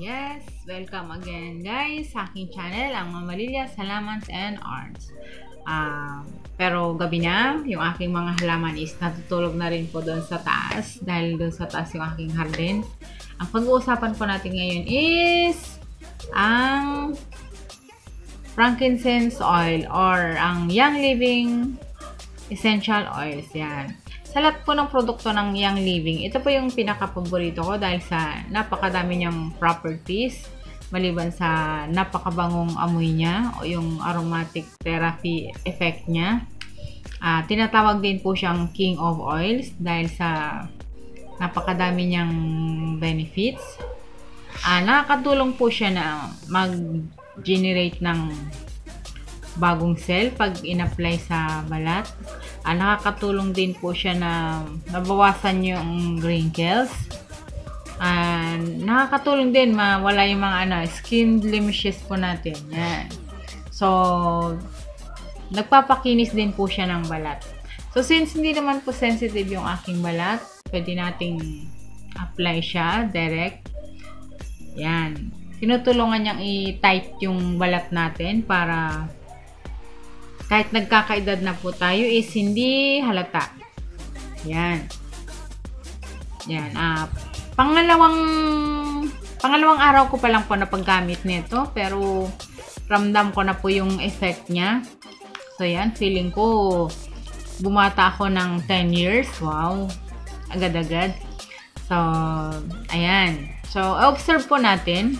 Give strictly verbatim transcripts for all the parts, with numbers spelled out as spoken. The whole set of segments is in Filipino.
yes, welcome again guys sa aking channel, ang Mamalilyas, Halamans and Arts. Uh, pero gabi na, yung aking mga halaman is natutulog na rin po doon sa taas dahil doon sa taas yung aking garden. Ang pag-uusapan po natin ngayon is ang frankincense oil or ang Young Living essential oils. Yan. Sa lahat po ng produkto ng Young Living, ito po yung pinaka-paborito ko dahil sa napakadami niyang properties, maliban sa napakabangong amoy niya o yung aromatic therapy effect niya. Uh, tinatawag din po siyang King of Oils dahil sa napakadami niyang benefits. Uh, nakakatulong po siya na mag-generate ng bagong cell pag in-apply sa balat. Ah, nakakatulong din po siya na nabawasan yung wrinkles. Ah, nakakatulong din mawala yung mga ano, skin blemishes po natin. Yan. So, nagpapakinis din po siya ng balat. So, since hindi naman po sensitive yung aking balat, pwede nating apply siya direct. Yan. Tinutulungan niyang i-tight yung balat natin para kahit nagkakaedad na po tayo is hindi halata. Yan. Yan. Ah, pangalawang pangalawang araw ko pa lang po na paggamit nito, pero ramdam ko na po yung effect niya. So yan, feeling ko bumata ako ng ten years. Wow. Agad-agad. So, ayan. So, observe po natin.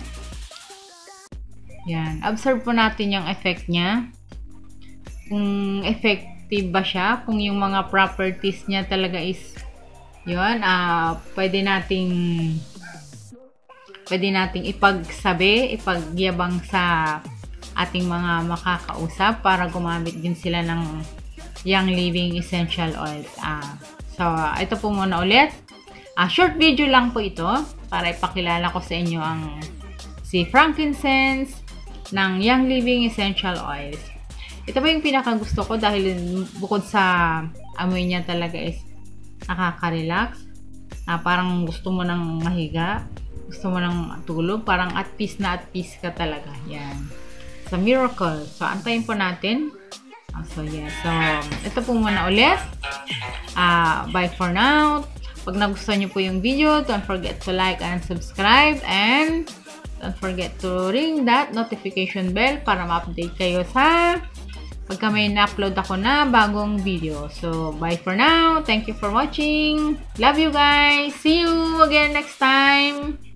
Yan. Observe po natin yung effect niya. Kung effective ba siya, kung yung mga properties niya talaga is yun, uh, pwede nating pwede nating ipagsabi, ipagyabang sa ating mga makakausap para gumamit din sila ng Young Living essential oils. Uh, so, ito po muna ulit. Uh, short video lang po ito para ipakilala ko sa inyo ang si frankincense ng Young Living essential oils. Ito ba yung pinaka gusto ko dahil bukod sa amoy niya talaga is nakaka-relax. Ah, parang gusto mo nang mahiga, gusto mo nang tulog, parang at peace na at peace ka talaga. Yan. It's a miracle. So, antayin po natin. Ah, so, yes. So, ito po muna ulit. Ah, bye for now. Pag nagustuhan niyo po yung video, don't forget to like and subscribe, and don't forget to ring that notification bell para ma-update kayo sa pagka may na-upload ako na bagong video. So, bye for now. Thank you for watching. Love you guys. See you again next time.